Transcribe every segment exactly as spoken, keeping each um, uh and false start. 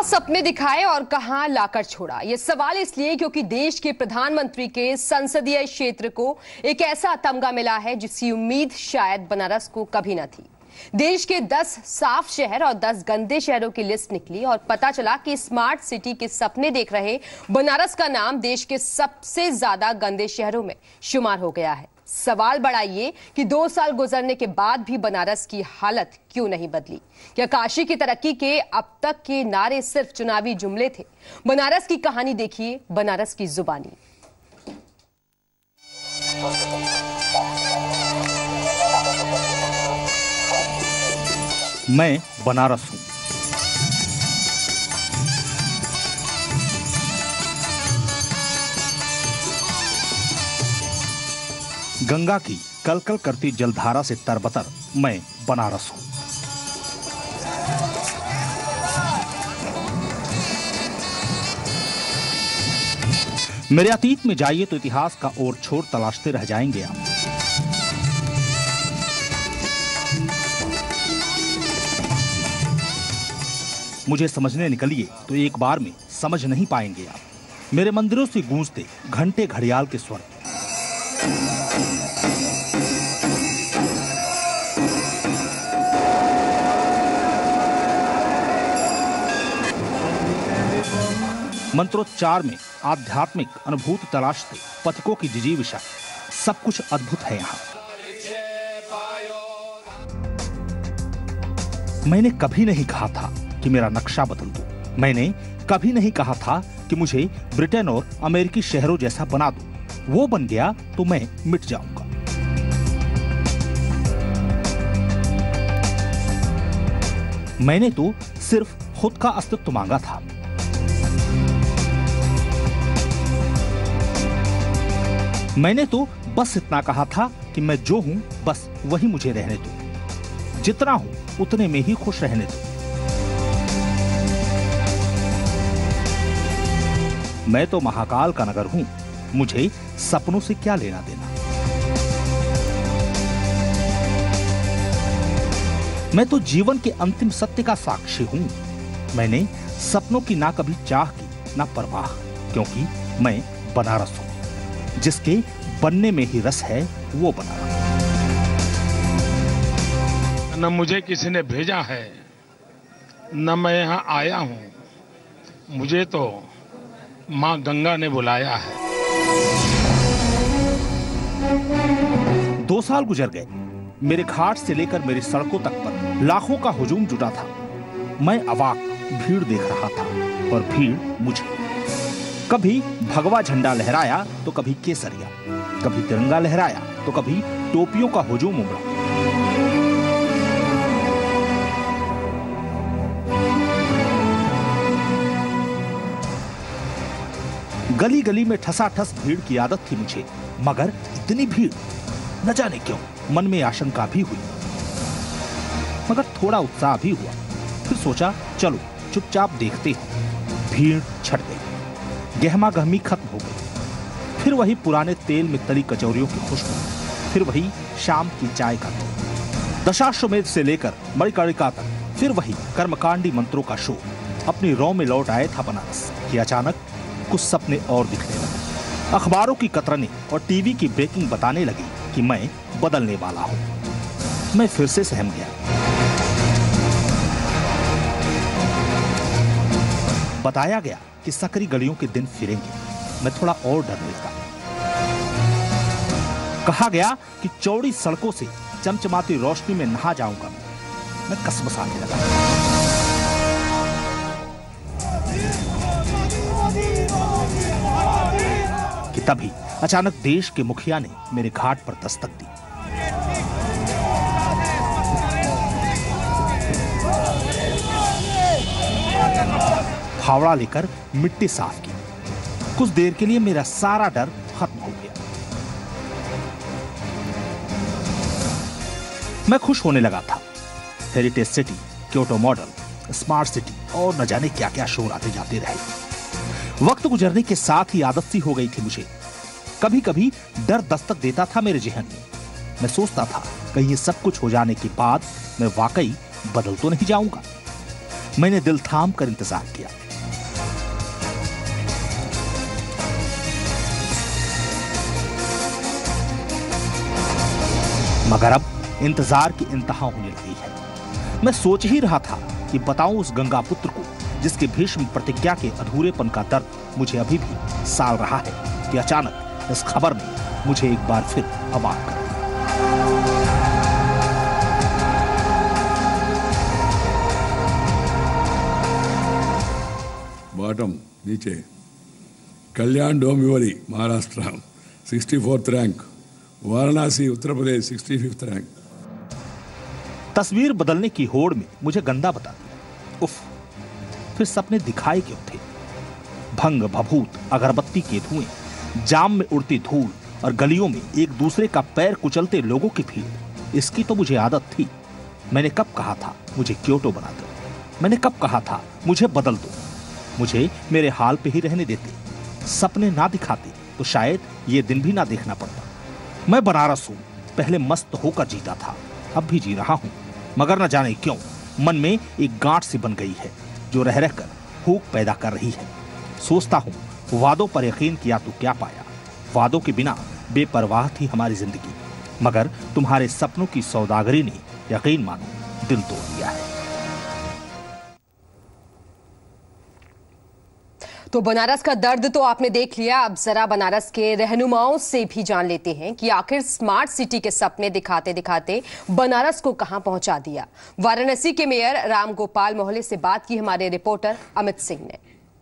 सपने दिखाए और कहां लाकर छोड़ा। यह सवाल इसलिए क्योंकि देश के प्रधानमंत्री के संसदीय क्षेत्र को एक ऐसा तमगा मिला है जिसकी उम्मीद शायद बनारस को कभी न थी। देश के दस साफ शहर और दस गंदे शहरों की लिस्ट निकली और पता चला कि स्मार्ट सिटी के सपने देख रहे बनारस का नाम देश के सबसे ज्यादा गंदे शहरों में शुमार हो गया है। सवाल बड़ा ये कि दो साल गुजरने के बाद भी बनारस की हालत क्यों नहीं बदली। क्या काशी की तरक्की के अब तक के नारे सिर्फ चुनावी जुमले थे? बनारस की कहानी देखिए बनारस की जुबानी। मैं बनारस हूं। गंगा की कलकल करती जलधारा से तरबतर मैं बनारस हूं। मेरे अतीत में जाइए तो इतिहास का और छोर तलाशते रह जाएंगे आप। मुझे समझने निकलिए तो एक बार में समझ नहीं पाएंगे आप। मेरे मंदिरों से गूंजते घंटे घड़ियाल के स्वर, मंत्रोच्चार में आध्यात्मिक अनुभूति तलाशते पथिकों की जिजीविषा, सब कुछ अद्भुत है यहाँ। मैंने कभी नहीं कहा था कि मेरा नक्शा बदल दो। मैंने कभी नहीं कहा था कि मुझे ब्रिटेन और अमेरिकी शहरों जैसा बना दो। वो बन गया तो मैं मिट जाऊंगा। मैंने तो सिर्फ खुद का अस्तित्व मांगा था। मैंने तो बस इतना कहा था कि मैं जो हूं बस वही मुझे रहने दो, जितना हूं उतने में ही खुश रहने दो। मैं तो महाकाल का नगर हूं, मुझे सपनों से क्या लेना देना। मैं तो जीवन के अंतिम सत्य का साक्षी हूं। मैंने सपनों की ना कभी चाह की ना परवाह, क्योंकि मैं बनारस हूं। जिसके बनने में ही रस है वो बनारस। न मुझे किसी ने भेजा है न मैं यहां आया हूं, मुझे तो मां गंगा ने बुलाया है। दो साल गुजर गए। मेरे घाट से लेकर मेरी सड़कों तक पर लाखों का हुजूम जुटा था। मैं अवाक भीड़ देख रहा था और भीड़ मुझे। कभी भगवा झंडा लहराया तो कभी केसरिया, कभी तिरंगा लहराया तो कभी टोपियों का हुजूम उमड़ा। गली गली में ठसाठस भीड़ की आदत थी मुझे, मगर इतनी भीड़ न जाने क्यों मन में आशंका भी हुई, मगर थोड़ा उत्साह भी हुआ। फिर सोचा चलो चुपचाप देखते हैं। भीड़ छट गई, गहमा गहमी खत्म हो गई। फिर वही पुराने तेल में तली कचौरियों की खुशबू, फिर वही शाम की चाय का दौर, दशाश्वमेध से लेकर मणिकर्णिका तक, फिर वही कर्मकांडी मंत्रों का शोर। अपनी रौ में लौट आए था बनारस कि अचानक कुछ सपने और दिखने लगे। अखबारों की कतरने और टीवी की ब्रेकिंग बताने लगी कि मैं बदलने वाला हूं। मैं फिर से सहम गया। बताया गया कि सकरी गलियों के दिन फिरेंगे। मैं थोड़ा और डरने लगा। कहा गया कि चौड़ी सड़कों से चमचमाती रोशनी में नहा जाऊंगा। मैं कसमसाने लगा। कि तभी अचानक देश के मुखिया ने मेरे घाट पर दस्तक दी। फावड़ा लेकर मिट्टी साफ की। कुछ देर के लिए मेरा सारा डर खत्म हो गया। मैं खुश होने लगा था। Heritage city, Kyoto model, smart city और न जाने क्या क्या शोर आते जाते रहे। वक्त गुजरने के साथ ही आदत सी हो गई थी मुझे। कभी कभी डर दस्तक देता था मेरे जहन में। मैं सोचता था कहीं ये सब कुछ हो जाने के बाद मैं वाकई बदल तो नहीं जाऊंगा। मैंने दिल थाम कर इंतजार किया। मगर अब इंतजार की इंतहा होने लगी है। मैं सोच ही रहा था कि बताऊं उस गंगा पुत्र को जिसके भीष्म प्रतिज्ञा के अधूरेपन का दर्द मुझे अभी भी साल रहा है, कि अचानक इस खबर ने मुझे एक बार फिर अवाक कर दिया। बॉटम नीचे Kalyan Dombivli Maharashtra sixty fourth rank, Varanasi Uttar Pradesh sixty fifth rank. तस्वीर बदलने की होड़ में मुझे गंदा बता दिया। उफ, फिर सपने दिखाए क्यों थे? भंग भभूत अगरबत्ती के धुएं, जाम में उड़ती धूल और गलियों में एक दूसरे का पैर कुचलते लोगों की भीड़, इसकी तो मुझे आदत थी। मैंने कब कहा था मुझे क्योटो बना दो? मैंने कब कहा था मुझे बदल दो? मुझे मेरे हाल पे ही रहने देते, सपने ना दिखाते तो शायद ये दिन भी ना देखना पड़ता। मैं बनारस हूं, पहले मस्त होकर जीता था, अब भी जी रहा हूं, मगर न जाने क्यों मन में एक गांठ सी बन गई है जो रह रहकर भूख पैदा कर रही है। सोचता हूं वादों पर यकीन किया तो क्या पाया, वादों के बिना बेपरवाह थी हमारी जिंदगी, मगर तुम्हारे सपनों की सौदागरी ने यकीन मानो दिल तोड़ दिया है। तो बनारस का दर्द तो आपने देख लिया, अब जरा बनारस के रहनुमाओं से भी जान लेते हैं कि आखिर स्मार्ट सिटी के सपने दिखाते दिखाते बनारस को कहां पहुंचा दिया। वाराणसी के मेयर राम गोपाल मोहल्ले से बात की हमारे रिपोर्टर अमित सिंह ने।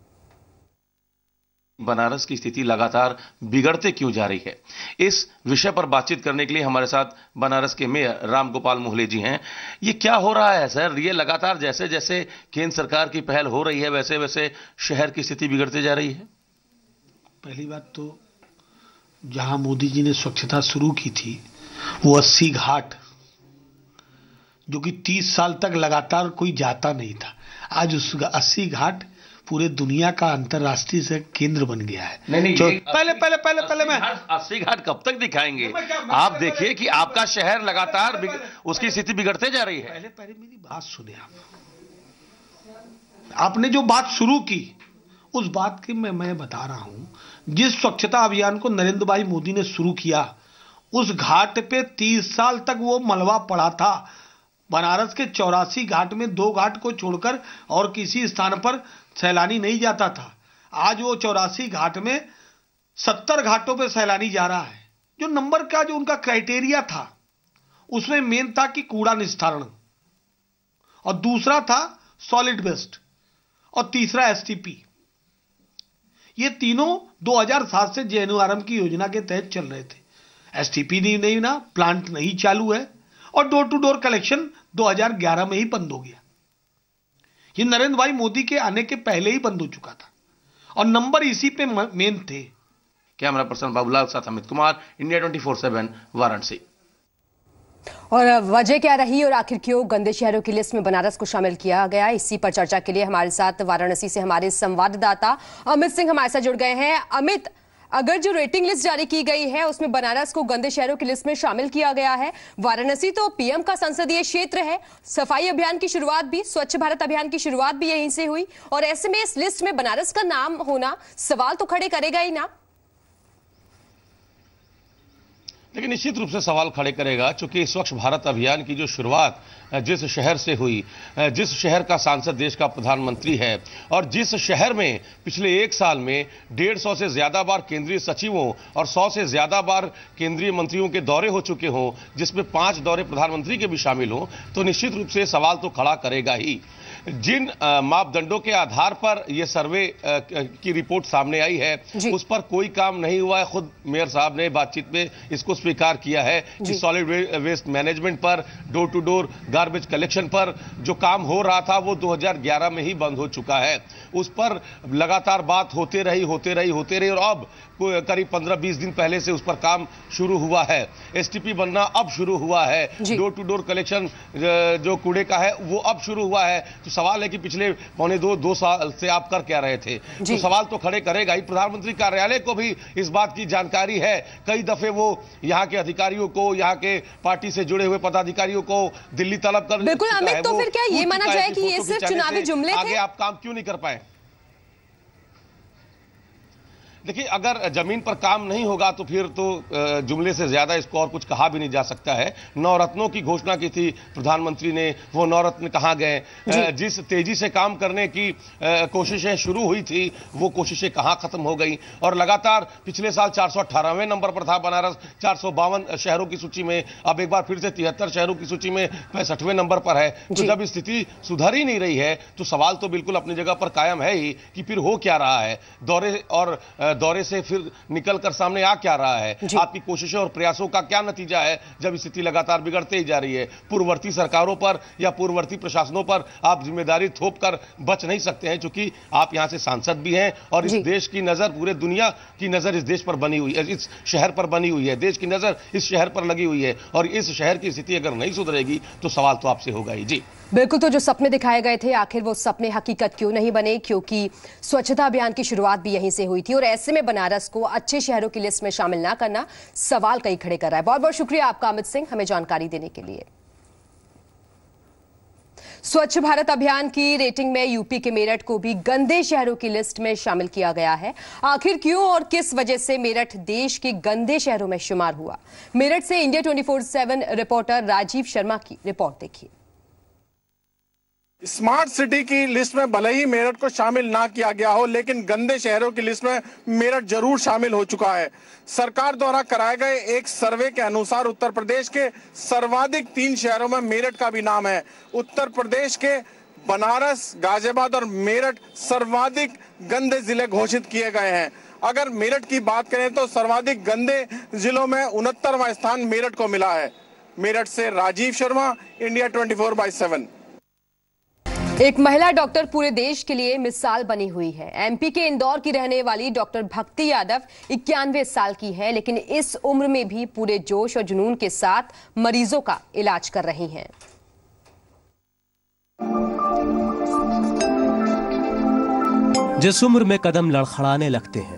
बनारस की स्थिति लगातार बिगड़ते क्यों जा रही है, इस विषय पर बातचीत करने के लिए हमारे साथ बनारस के मेयर राम गोपाल मोहल्ले जी हैं। ये क्या हो रहा है सर? ये लगातार जैसे जैसे केंद्र सरकार की पहल हो रही है वैसे वैसे शहर की स्थिति बिगड़ते जा रही है। पहली बात तो जहां मोदी जी ने स्वच्छता शुरू की थी वो अस्सी घाट, जो कि तीस साल तक लगातार कोई जाता नहीं था, आज उस अस्सी घाट पूरे दुनिया का अंतरराष्ट्रीय से केंद्र बन गया है। नहीं नहीं, पहले पहले पहले पहले मैं अस्सी घाट कब तक दिखाएंगे? आप देखिए कि आपका शहर लगातार उसकी स्थिति बिगड़ते जा रही है। पहले पहले मेरी बात सुने आप। आपने जो बात शुरू की उस बात की मैं मैं बता रहा हूं। जिस स्वच्छता अभियान को नरेंद्र भाई मोदी ने शुरू किया, उस घाट पे तीस साल तक वो मलबा पड़ा था। बनारस के चौरासी घाट में दो घाट को छोड़कर और किसी स्थान पर सैलानी नहीं जाता था। आज वो चौरासी घाट में सत्तर घाटों पे सैलानी जा रहा है। जो नंबर का जो उनका क्राइटेरिया था उसमें मेन था कि कूड़ा निस्तारण, और दूसरा था सॉलिड वेस्ट, और तीसरा एसटीपी। ये तीनों दो हज़ार सात से जेएनयूआरएम की योजना के तहत चल रहे थे। एसटीपी नहीं नहीं ना प्लांट नहीं चालू है, और डोर टू डोर कलेक्शन दो हज़ार ग्यारह में ही बंद हो गया। ये नरेंद्र भाई मोदी के आने के पहले ही बंद हो चुका था, और नंबर इसी पे मेन थे। कैमरा पर्सन बाबूलाल साथ Amit Kumar, India twenty four seven, Varanasi. और वजह क्या रही और आखिर क्यों गंदे शहरों की लिस्ट में बनारस को शामिल किया गया, इसी पर चर्चा के लिए हमारे साथ वाराणसी से हमारे संवाददाता अमित सिंह हमारे साथ जुड़ गए हैं। अमित, अगर जो रेटिंग लिस्ट जारी की गई है उसमें बनारस को गंदे शहरों की लिस्ट में शामिल किया गया है, वाराणसी तो पीएम का संसदीय क्षेत्र है, सफाई अभियान की शुरुआत भी, स्वच्छ भारत अभियान की शुरुआत भी यहीं से हुई, और ऐसे में इस लिस्ट में बनारस का नाम होना सवाल तो खड़े करेगा ही ना। लेकिन निश्चित रूप से सवाल खड़े करेगा, चूंकि स्वच्छ भारत अभियान की जो शुरुआत जिस शहर से हुई, जिस शहर का सांसद देश का प्रधानमंत्री है, और जिस शहर में पिछले एक साल में डेढ़ सौ से ज्यादा बार केंद्रीय सचिवों और सौ से ज्यादा बार केंद्रीय मंत्रियों के दौरे हो चुके हों, जिसमें पांच दौरे प्रधानमंत्री के भी शामिल हों, तो निश्चित रूप से सवाल तो खड़ा करेगा ही। जिन मापदंडों के आधार पर यह सर्वे आ, की रिपोर्ट सामने आई है उस पर कोई काम नहीं हुआ है। खुद मेयर साहब ने बातचीत में इसको स्वीकार किया है कि सॉलिड वे, वेस्ट मैनेजमेंट पर, door to door garbage collection पर जो काम हो रहा था वो दो हज़ार ग्यारह में ही बंद हो चुका है। उस पर लगातार बात होते रही होते रही होते रही और अब करीब पंद्रह बीस दिन पहले से उस पर काम शुरू हुआ है। एसटीपी बनना अब शुरू हुआ है, डोर टू डोर कलेक्शन जो कूड़े का है वो अब शुरू हुआ है। तो सवाल है कि पिछले पौने दो दो साल से आप कर क्या रहे थे? तो सवाल तो खड़े करेगा ही। प्रधानमंत्री कार्यालय को भी इस बात की जानकारी है। कई दफे वो यहाँ के अधिकारियों को, यहाँ के पार्टी से जुड़े हुए पदाधिकारियों को दिल्ली तलब कर बिल्कुल अमित, तो फिर क्या ये माना जाए कि ये सिर्फ चुनावी जुमले थे? आगे आप काम क्यों नहीं कर पाए? देखिए, अगर जमीन पर काम नहीं होगा तो फिर तो जुमले से ज्यादा इसको और कुछ कहा भी नहीं जा सकता है। नवरत्नों की घोषणा की थी प्रधानमंत्री ने, वो नवरत्न कहां गए? जिस तेजी से काम करने की कोशिशें शुरू हुई थी वो कोशिशें कहां खत्म हो गई? और लगातार पिछले साल चार सौ अठारहवें नंबर पर था बनारस, चार सौ बावन शहरों की सूची में, अब एक बार फिर से तिहत्तर शहरों की सूची में पैंसठवें नंबर पर है। तो जब स्थिति सुधर ही नहीं रही है तो सवाल तो बिल्कुल अपनी जगह पर कायम है ही कि फिर हो क्या रहा है। दौरे और दौरे से फिर निकलकर सामने आ क्या रहा है? आपकी कोशिशों और प्रयासों का क्या नतीजा है जब स्थिति लगातार बिगड़ते ही जा रही है? पूर्ववर्ती सरकारों पर या पूर्ववर्ती प्रशासनों पर आप जिम्मेदारी थोप कर बच नहीं सकते हैं, क्योंकि आप यहां से सांसद भी हैं और इस देश की नजर, पूरे दुनिया की नजर इस देश पर बनी हुई है, इस शहर पर बनी हुई है। देश की नजर इस शहर पर लगी हुई है और इस शहर की स्थिति अगर नहीं सुधरेगी तो सवाल तो आपसे होगा ही। जी बिल्कुल, तो जो सपने दिखाए गए थे आखिर वो सपने हकीकत क्यों नहीं बने? क्योंकि स्वच्छता अभियान की शुरुआत भी यहीं से हुई थी और ऐसे में बनारस को अच्छे शहरों की लिस्ट में शामिल ना करना सवाल कई खड़े कर रहा है। बहुत बहुत शुक्रिया आपका अमित सिंह, हमें जानकारी देने के लिए। स्वच्छ भारत अभियान की रेटिंग में यूपी के मेरठ को भी गंदे शहरों की लिस्ट में शामिल किया गया है। आखिर क्यों और किस वजह से मेरठ देश के गंदे शहरों में शुमार हुआ? मेरठ से India twenty four seven reporter Rajeev Sharma की रिपोर्ट देखिए। स्मार्ट सिटी की लिस्ट में भले ही मेरठ को शामिल ना किया गया हो, लेकिन गंदे शहरों की लिस्ट में मेरठ जरूर शामिल हो चुका है। सरकार द्वारा कराए गए एक सर्वे के अनुसार उत्तर प्रदेश के सर्वाधिक तीन शहरों में मेरठ का भी नाम है। उत्तर प्रदेश के बनारस, गाजियाबाद और मेरठ सर्वाधिक गंदे जिले घोषित किए गए हैं। अगर मेरठ की बात करें तो सर्वाधिक गंदे जिलों में उनहत्तरवां स्थान मेरठ को मिला है। मेरठ से Rajeev Sharma, India twenty four by seven. एक महिला डॉक्टर पूरे देश के लिए मिसाल बनी हुई है। एमपी के इंदौर की रहने वाली डॉक्टर भक्ति यादव इक्यानवे साल की है, लेकिन इस उम्र में भी पूरे जोश और जुनून के साथ मरीजों का इलाज कर रही हैं। जिस उम्र में कदम लड़खड़ाने लगते हैं,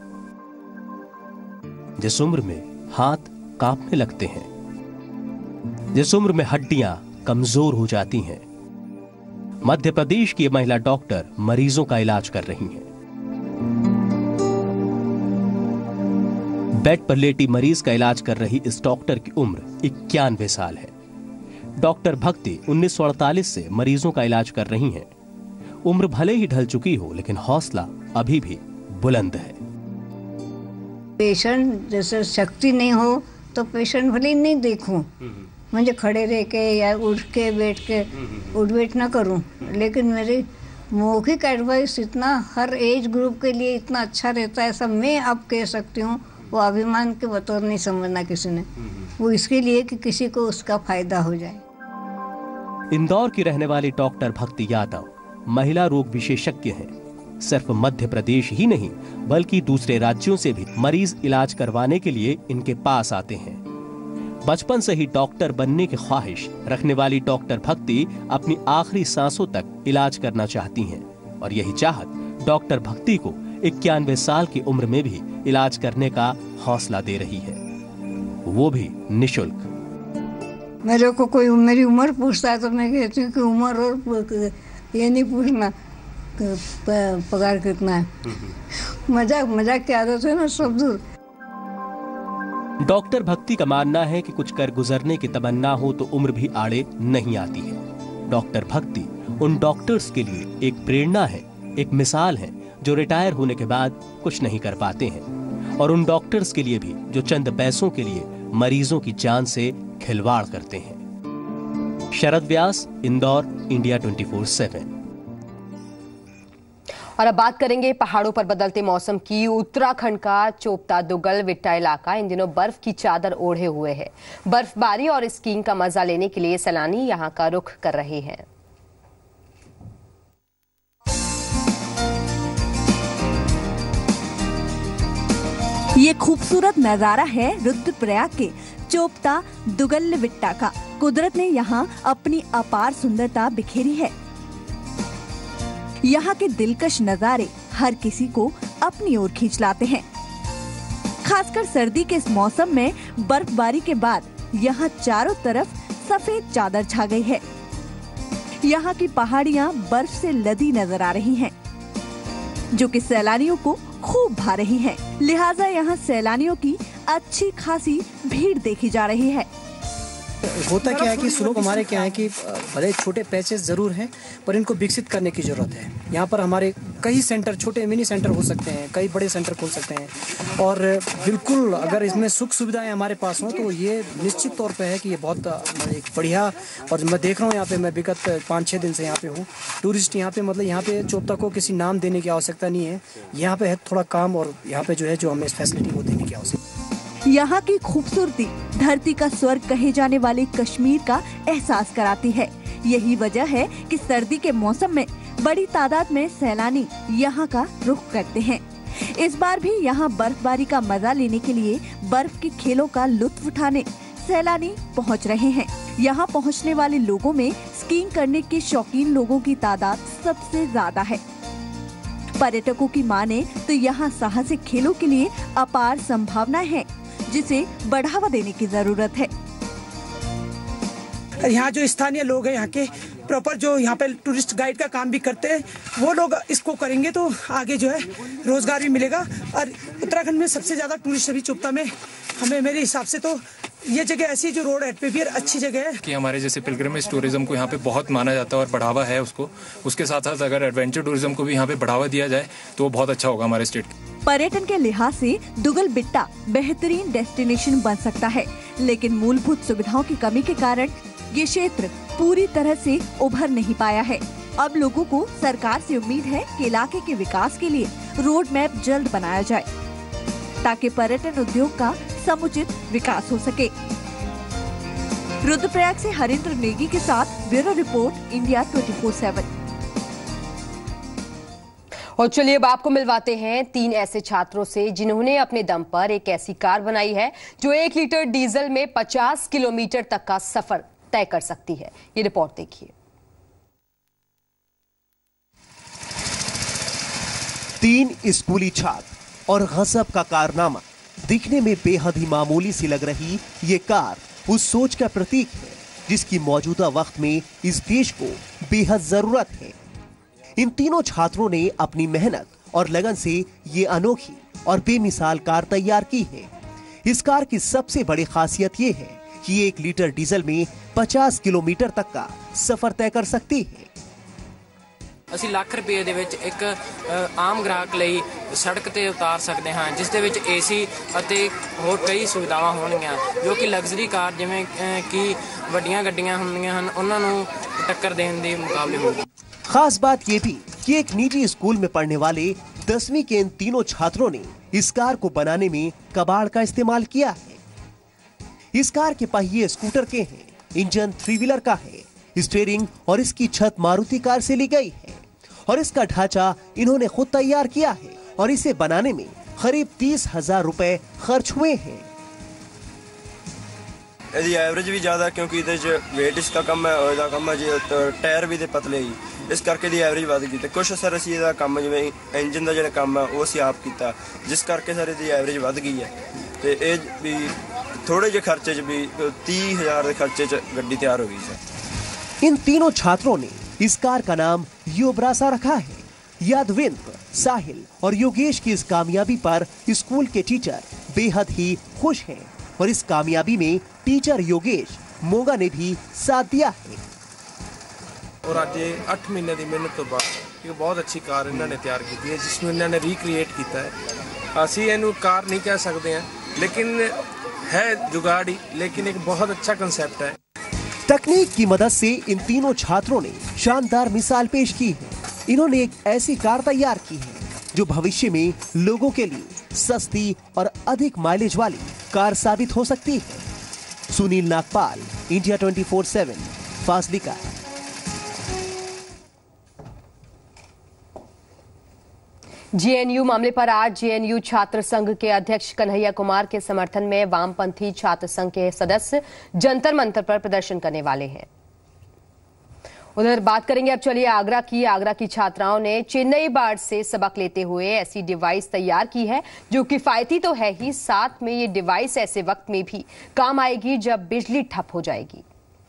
जिस उम्र में हाथ कांपने लगते हैं, जिस उम्र में हड्डियां कमजोर हो जाती हैं, मध्य प्रदेश की महिला डॉक्टर मरीजों का इलाज कर रही हैं। बेड पर लेटी मरीज का इलाज कर रही इस डॉक्टर की उम्र इक्यानवे साल है। डॉक्टर भक्ति उन्नीस सौ अड़तालीस से मरीजों का इलाज कर रही हैं। उम्र भले ही ढल चुकी हो, लेकिन हौसला अभी भी बुलंद है। पेशेंट जैसे शक्ति नहीं हो तो पेशेंट भले नहीं देखूं, मुझे खड़े रह के या उठ के बैठ के उठ बैठ ना करूं, लेकिन मेरी मौखिक एडवाइस इतना हर एज ग्रुप के लिए इतना अच्छा रहता है, ऐसा मैं अब कह सकती हूँ। वो अभिमान के बतौर नहीं समझना किसी ने, वो इसके लिए कि किसी को उसका फायदा हो जाए। इंदौर की रहने वाली डॉक्टर भक्ति यादव महिला रोग विशेषज्ञ हैं। सिर्फ मध्य प्रदेश ही नहीं बल्कि दूसरे राज्यों से भी मरीज इलाज करवाने के लिए इनके पास आते हैं। बचपन से ही डॉक्टर बनने की ख्वाहिश रखने वाली डॉक्टर भक्ति अपनी आखिरी सांसों तक इलाज करना चाहती हैं और यही चाहत डॉक्टर भक्ति को इक्यानवे साल की उम्र में भी इलाज करने का हौसला दे रही है, वो भी निशुल्क। मेरे को कोई मेरी उम्र पूछता है तो मैं कहती हूँ कि उम्र और ये नहीं पूछना पगार कितना है। मजाक मजाक की आदत है ना, सब दूर। डॉक्टर भक्ति का मानना है कि कुछ कर गुजरने की तमन्ना हो तो उम्र भी आड़े नहीं आती है। डॉक्टर भक्ति उन डॉक्टर्स के लिए एक प्रेरणा है, एक मिसाल है जो रिटायर होने के बाद कुछ नहीं कर पाते हैं, और उन डॉक्टर्स के लिए भी जो चंद पैसों के लिए मरीजों की जान से खिलवाड़ करते हैं। Sharad Vyas, Indore, India twenty four seven. और अब बात करेंगे पहाड़ों पर बदलते मौसम की। उत्तराखंड का चोपता दुगल विट्टा इलाका इन दिनों बर्फ की चादर ओढ़े हुए है। बर्फबारी और स्कीइंग का मजा लेने के लिए सैलानी यहां का रुख कर रहे हैं। ये खूबसूरत नजारा है रुद्रप्रयाग के चोपता दुगल्लबिट्टा का। कुदरत ने यहाँ अपनी अपार सुंदरता बिखेरी है। यहाँ के दिलकश नजारे हर किसी को अपनी ओर खींच लाते हैं। खासकर सर्दी के इस मौसम में बर्फबारी के बाद यहाँ चारों तरफ सफेद चादर छा गई है। यहाँ की पहाड़ियाँ बर्फ से लदी नजर आ रही हैं, जो कि सैलानियों को खूब भा रही हैं। लिहाजा यहाँ सैलानियों की अच्छी खासी भीड़ देखी जा रही है। होता क्या है कि स्लोप हमारे क्या है कि भले छोटे पैचेस जरूर हैं, पर इनको विकसित करने की जरूरत है। यहाँ पर हमारे कई सेंटर, छोटे मिनी सेंटर हो सकते हैं, कई बड़े सेंटर खोल सकते हैं। और बिल्कुल अगर इसमें सुख सुविधाएं हमारे पास हों तो ये निश्चित तौर पे है कि ये बहुत एक बढ़िया। और मैं देख रहा हूँ यहाँ पे, मैं विगत पाँच छः दिन से यहाँ पे हूँ। टूरिस्ट यहाँ पे मतलब यहाँ पे चोपता को किसी नाम देने की आवश्यकता नहीं है। यहाँ पे है थोड़ा काम, और यहाँ पे जो है जो हमें फैसिलिटी वो देने की आवश्यकता। यहाँ की खूबसूरती धरती का स्वर्ग कहे जाने वाले कश्मीर का एहसास कराती है। यही वजह है कि सर्दी के मौसम में बड़ी तादाद में सैलानी यहाँ का रुख करते हैं। इस बार भी यहाँ बर्फबारी का मजा लेने के लिए बर्फ के खेलों का लुत्फ उठाने सैलानी पहुँच रहे हैं। यहाँ पहुँचने वाले लोगों में स्कीइंग करने के शौकीन लोगों की तादाद सबसे ज्यादा है। पर्यटकों की माने तो यहाँ साहसिक खेलों के लिए अपार संभावनाएं हैं, जिसे बढ़ावा देने की जरूरत है। यहाँ जो स्थानीय लोग हैं, यहाँ के प्रॉपर जो यहाँ पे टूरिस्ट गाइड का काम भी करते हैं, वो लोग इसको करेंगे तो आगे जो है रोजगार भी मिलेगा। और उत्तराखंड में सबसे ज्यादा टूरिस्ट अभी चोपता में हमें, मेरे हिसाब से तो ये जगह ऐसी जो रोड एट पे भी अच्छी जगह है कि हमारे जैसे पिलग्रिमेज टूरिज्म को यहाँ पे बहुत माना जाता है और बढ़ावा है उसको। उसके साथ साथ अगर एडवेंचर टूरिज्म को भी यहाँ पे बढ़ावा दिया जाए तो बहुत अच्छा होगा हमारे स्टेट। पर्यटन के लिहाज से दुगल्लबिट्टा बेहतरीन डेस्टिनेशन बन सकता है, लेकिन मूलभूत सुविधाओं की कमी के कारण ये क्षेत्र पूरी तरह से उभर नहीं पाया है। अब लोगों को सरकार से उम्मीद है कि इलाके के विकास के लिए रोड मैप जल्द बनाया जाए, ताकि पर्यटन उद्योग का समुचित विकास हो सके। रुद्रप्रयाग से हरिंद्र नेगी के साथ bureau report, India twenty four seven. और चलिए अब आपको मिलवाते हैं तीन ऐसे छात्रों से जिन्होंने अपने दम पर एक ऐसी कार बनाई है जो एक लीटर डीजल में पचास किलोमीटर तक का सफर तय कर सकती है। ये रिपोर्ट देखिए। तीन स्कूली छात्र और गजब का कारनामा। दिखने में बेहद ही मामूली सी लग रही ये कार उस सोच का प्रतीक है जिसकी मौजूदा वक्त में इस देश को बेहद जरूरत है। इन तीनों छात्रों ने अपनी मेहनत और लगन से ये अनोखी और बेमिसाल कार तैयार की है। इस कार की सबसे बड़ी खासियत ये है कि एक लीटर डीजल में पचास किलोमीटर तक का सफर तय कर सकती है। ਅਸੀਂ ਲੱਖ ਰੁਪਏ ਦੇ ਵਿੱਚ ਇੱਕ ਆਮ ਗ੍ਰਾਹਕ ਲਈ ਸੜਕ ਤੇ ਉਤਾਰ ਸਕਦੇ ਹਾਂ, ਜਿਸ ਦੇ ਵਿੱਚ ਏਸੀ ਅਤੇ ਹੋਰ ਕਈ ਸੁਵਿਧਾਵਾਂ ਹੋਣਗੀਆਂ, ਜੋ ਕਿ ਲਗਜ਼ਰੀ ਕਾਰ ਜਿਵੇਂ ਕਿ ਵੱਡੀਆਂ ਗੱਡੀਆਂ ਹੁੰਦੀਆਂ ਹਨ ਉਹਨਾਂ ਨੂੰ ਟੱਕਰ ਦੇਣ ਦੇ ਮੁਕਾਬਲੇ ਹੋਊਗੀ। खास बात ये भी कि एक निजी स्कूल में पढ़ने वाले दसवीं के इन तीनों छात्रों ने इस कार को बनाने में कबाड़ का इस्तेमाल किया है। इस कार के पहिए स्कूटर के हैं, इंजन थ्री व्हीलर का है, स्टीयरिंग और इसकी छत मारुति कार से ली गई है और इसका ढांचा इन्होंने खुद तैयार किया है और इसे बनाने में करीब तीस हजार रुपए खर्च हुए हैं। ਇਹਦੀ ਐਵਰੇਜ ਵੀ ਜ਼ਿਆਦਾ ਕਿਉਂਕਿ ਇਹਦੇ 'ਚ ਵੇਟ ਇਸका ਕਮ ਹੈ, ਉਹਦਾ ਕੰਮ ਹੈ ਜੀ ਟਾਇਰ ਵੀ ਤੇ ਪਤਲੇ ਹੀ, ਇਸ ਕਰਕੇ ਦੀ ਐਵਰੇਜ ਵਧ ਗਈ। ਤੇ ਕੁਝ ਸਰ ਅਸੀਂ ਇਹਦਾ ਕੰਮ ਜਿਵੇਂ ਇੰਜਨ ਦਾ ਜਿਹੜਾ ਕੰਮ ਹੈ ਉਹ ਅਸੀਂ ਆਪ ਕੀਤਾ, ਜਿਸ ਕਰਕੇ ਸਰ ਇਹਦੀ ਐਵਰੇਜ ਵਧ ਗਈ ਹੈ। ਤੇ ਇਹ ਵੀ ਥੋੜੇ ਜਿਹੇ ਖਰਚੇ 'ਚ ਵੀ तीस हजार ਦੇ ਖਰਚੇ 'ਚ ਗੱਡੀ ਤਿਆਰ ਹੋ ਗਈ ਸਰ। इन तीनों छात्रों ने इस कार का नाम युवरासा रखा है। यादविंद्र, साहिल और योगेश की इस कामयाबी पर स्कूल के टीचर बेहद ही खुश हैं और इस कामयाबी में टीचर योगेश मोगा ने भी साथ दिया है। और आज अठ महीने की मेहनत तो बाद एक बहुत अच्छी कार इन्होंने तैयार की है, जिसमें इन्होंने रिक्रिएट किया है। असी इनू कार नहीं कह सकते हैं, लेकिन है जुगाड़ी, लेकिन एक बहुत अच्छा कंसेप्ट है। तकनीक की मदद से इन तीनों छात्रों ने शानदार मिसाल पेश की है। इन्होंने एक ऐसी कार तैयार की है जो भविष्य में लोगों के लिए सस्ती और अधिक माइलेज वाली कार साबित हो सकती है। Sunil Nagpal, India twenty four seven, Fazilka. JNU मामले पर आज जेएनयू छात्र संघ के अध्यक्ष कन्हैया कुमार के समर्थन में वामपंथी छात्र संघ के सदस्य जंतर मंतर पर प्रदर्शन करने वाले हैं। उधर बात करेंगे अब चलिए आगरा की। आगरा की छात्राओं ने चेन्नई बाड़ से सबक लेते हुए ऐसी डिवाइस तैयार की है जो किफायती तो है ही, साथ में ये डिवाइस ऐसे वक्त में भी काम आएगी जब बिजली ठप हो जाएगी।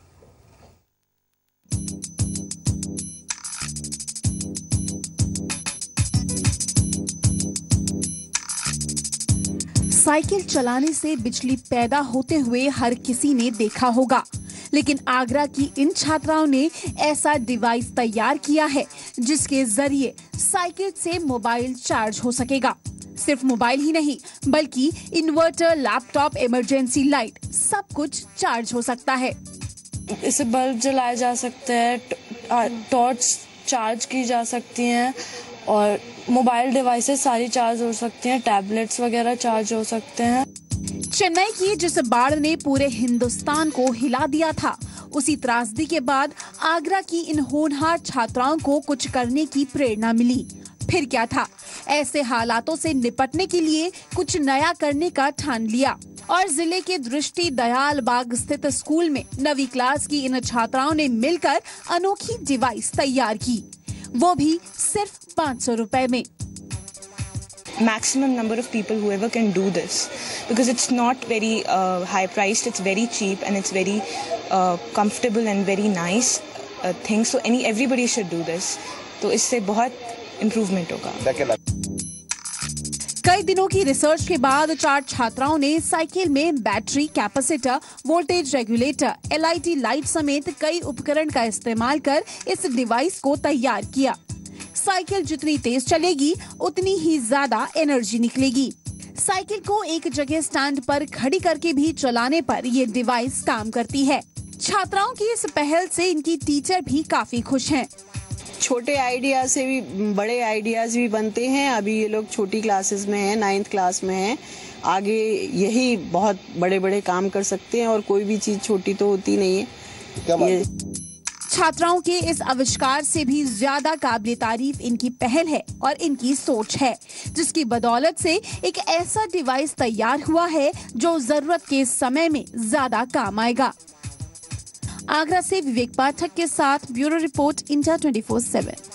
साइकिल चलाने से बिजली पैदा होते हुए हर किसी ने देखा होगा, लेकिन आगरा की इन छात्राओं ने ऐसा डिवाइस तैयार किया है जिसके जरिए साइकिल से मोबाइल चार्ज हो सकेगा। सिर्फ मोबाइल ही नहीं बल्कि इन्वर्टर, लैपटॉप, इमरजेंसी लाइट, सब कुछ चार्ज हो सकता है। इससे बल्ब जलाए जा सकते हैं, टॉर्च चार्ज की जा सकती हैं और मोबाइल डिवाइसेस सारी चार्ज हो सकती हैं, टैबलेट्स वगैरह चार्ज हो सकते हैं। चेन्नई की जिस बाढ़ ने पूरे हिंदुस्तान को हिला दिया था, उसी त्रासदी के बाद आगरा की इन होनहार छात्राओं को कुछ करने की प्रेरणा मिली। फिर क्या था, ऐसे हालातों से निपटने के लिए कुछ नया करने का ठान लिया और जिले के दृष्टि दयाल बाग स्थित स्कूल में नवीं क्लास की इन छात्राओं ने मिलकर अनोखी डिवाइस तैयार की, वो भी सिर्फ पाँच सौ रुपए में। Maximum number of people whoever can do this because it's not very uh, high priced, it's very cheap and it's very uh, comfortable and very nice uh, thing, so any everybody should do this. तो इससे बहुत improvement होगा। कई दिनों की research के बाद चार छात्राओं ने साइकिल में battery, capacitor, voltage regulator, LED light समेत कई उपकरण का इस्तेमाल कर इस डिवाइस को तैयार किया। साइकिल जितनी तेज चलेगी उतनी ही ज्यादा एनर्जी निकलेगी। साइकिल को एक जगह स्टैंड पर खड़ी करके भी चलाने पर ये डिवाइस काम करती है। छात्राओं की इस पहल से इनकी टीचर भी काफी खुश हैं। छोटे आइडिया से भी बड़े आइडियाज भी बनते हैं। अभी ये लोग छोटी क्लासेस में हैं, नाइन्थ क्लास में हैं, आगे यही बहुत बड़े बड़े काम कर सकते हैं और कोई भी चीज छोटी तो होती नहीं है। छात्राओं के इस आविष्कार से भी ज्यादा काबिल तारीफ इनकी पहल है और इनकी सोच है, जिसकी बदौलत से एक ऐसा डिवाइस तैयार हुआ है जो जरूरत के समय में ज्यादा काम आएगा। आगरा से विवेक पाठक के साथ bureau report, India twenty four seven.